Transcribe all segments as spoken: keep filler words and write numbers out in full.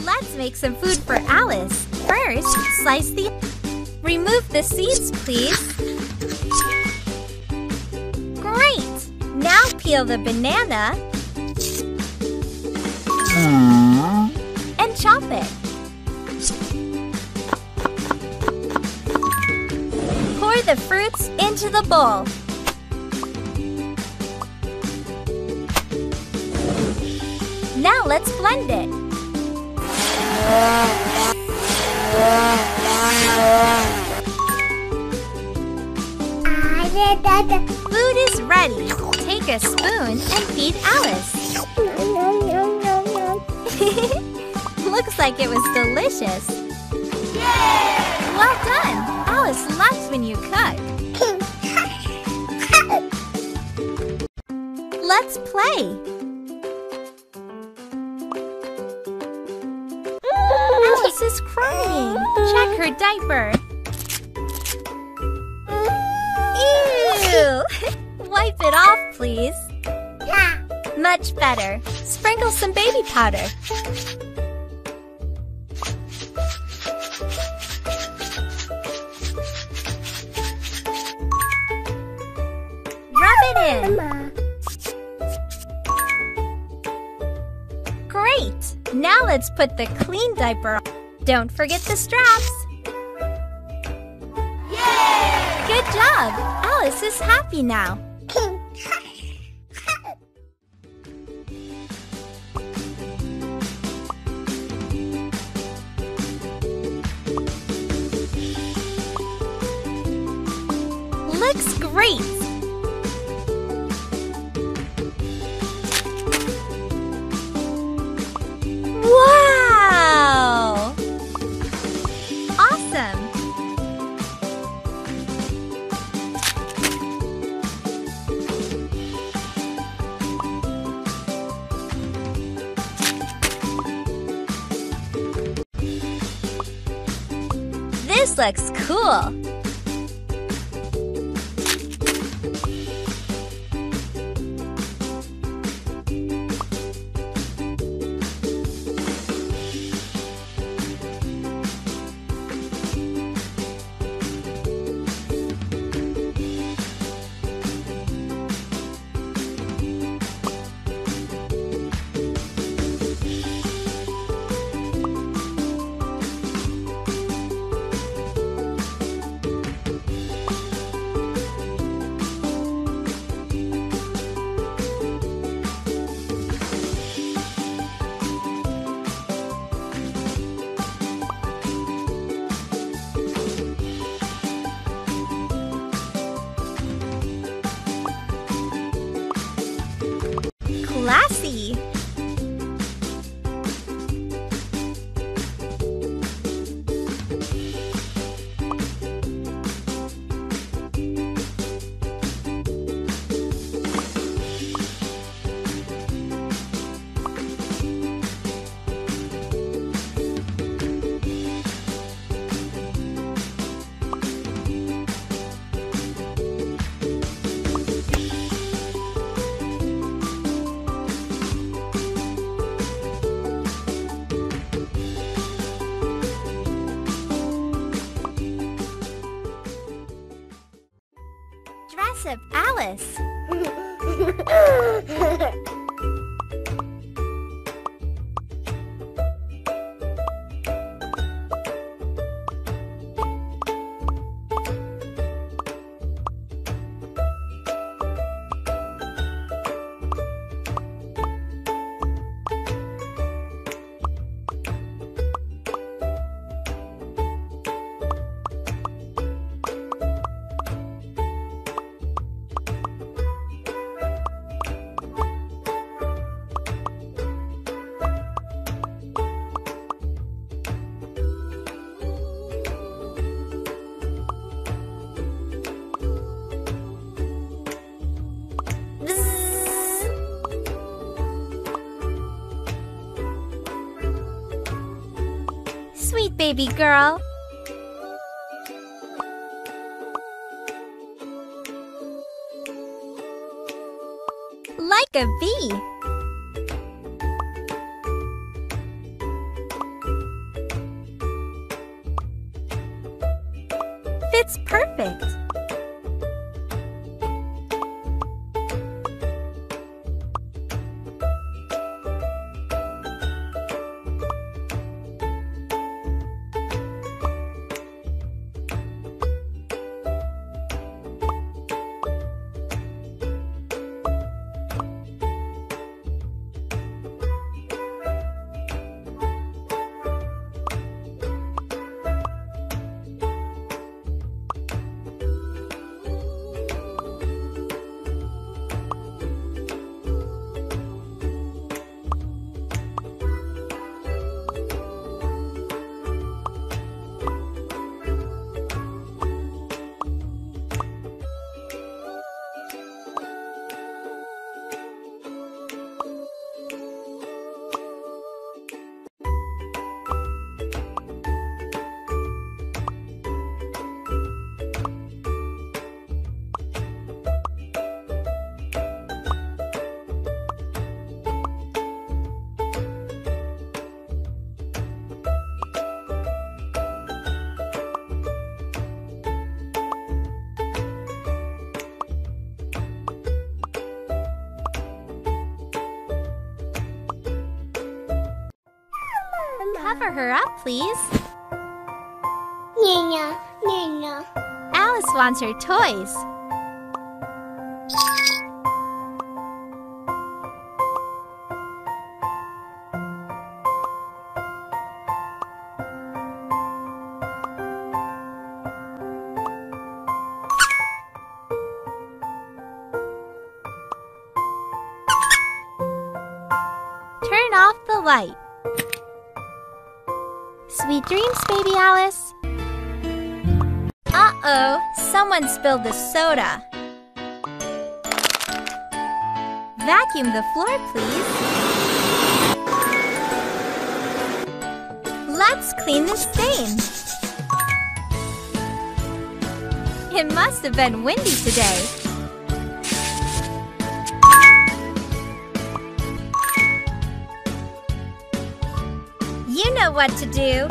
Let's make some food for Alice. First, slice the... Remove the seeds, please. Great! Now peel the banana and chop it. Pour the fruits into the bowl. Now let's blend it. Food is ready. Take a spoon and feed Alice. Looks like it was delicious. Yay! Well done! Alice loves when you cook. Let's play. Alice is crying. Check her diaper. Ew! Wipe it off, please. Much better. Sprinkle some baby powder. Rub it in. Great! Now let's put the clean diaper on. Don't forget the straps. Yay! Good job! Alice is happy now. Looks great! Wow! Awesome! This looks cool! Classy! Dress up Alice. Sweet baby girl. Like a bee. fits perfect. Cover her up, please. Nina, Nina. Alice wants her toys. Turn off the light. Sweet dreams, baby Alice. Uh-oh, someone spilled the soda. Vacuum the floor, please. Let's clean the stain. It must have been windy today. You know what to do.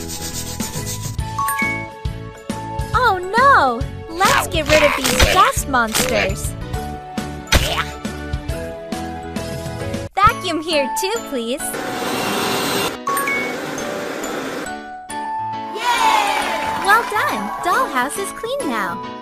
Oh no! Let's get rid of these dust monsters. Vacuum here too, please. Yay! Well done! Dollhouse is clean now.